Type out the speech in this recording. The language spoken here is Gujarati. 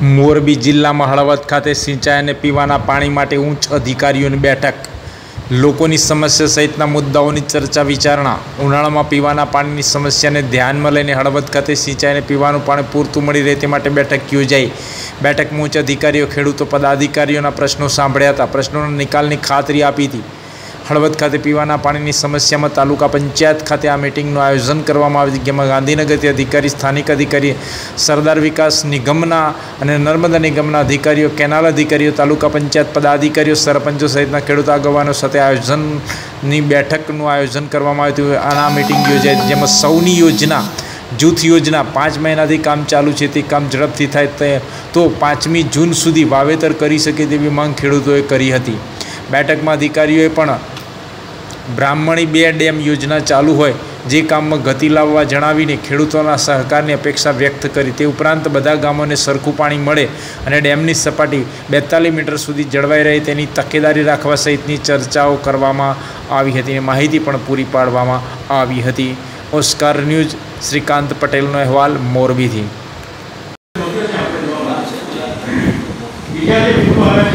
મોરબી જિલ્લામાં હળવદ ખાતે સિંચાઈ અને પીવાના પાણી માટે ઉચ્ચ અધિકારીઓની બેઠક, લોકોની સમસ્યા સહિતના મુદ્દાઓની ચર્ચા વિચારણા। ઉનાળામાં પીવાના પાણીની સમસ્યાને ધ્યાનમાં લઈને હળવદ ખાતે સિંચાઈ અને પીવાનું પાણી પૂરતું મળી રહે તે માટે બેઠક યોજાઈ। બેઠકમાં ઉચ્ચ અધિકારીઓ, ખેડૂતો, પદાધિકારીઓના પ્રશ્નો સાંભળ્યા હતા, પ્રશ્નોના નિકાલની ખાતરી આપી હતી। હળવદ ખાતે પીવાના પાણીની સમસ્યામાં તાલુકા પંચાયત ખાતે આ મિટિંગનું આયોજન કરવામાં આવ્યું, જેમાં ગાંધીનગરથી અધિકારી, સ્થાનિક અધિકારી, સરદાર વિકાસ નિગમના અને નર્મદા નિગમના અધિકારીઓ, કેનાલ અધિકારીઓ, તાલુકા પંચાયત પદાધિકારીઓ, સરપંચો સહિતના ખેડૂત આગેવાનો સાથે આયોજનની બેઠકનું આયોજન કરવામાં આવ્યું હતું। આ મિટિંગ યોજાઈ, જેમાં સૌની યોજના, જૂથ યોજના 5 મહિનાથી કામ ચાલુ છે, તે કામ ઝડપથી થાય તો 5મી જૂન સુધી વાવેતર કરી શકે તેવી માંગ ખેડૂતોએ કરી હતી। બેઠકમાં અધિકારીઓએ પણ બ્રાહ્મણી 2 ડેમ યોજના ચાલુ હોય જે કામમાં ગતિ લાવવા જણાવીને ખેડૂતોના સહકારની અપેક્ષા વ્યક્ત કરી। તે ઉપરાંત બધા ગામોને સરખું પાણી મળે અને ડેમની સપાટી 42 મીટર સુધી જળવાઈ રહે તેની તકેદારી રાખવા સહિતની ચર્ચાઓ કરવામાં આવી હતી અને માહિતી પણ પૂરી પાડવામાં આવી હતી। ઓસ્કાર ન્યૂઝ, શ્રીકાંત પટેલનો અહેવાલ, મોરબીથી।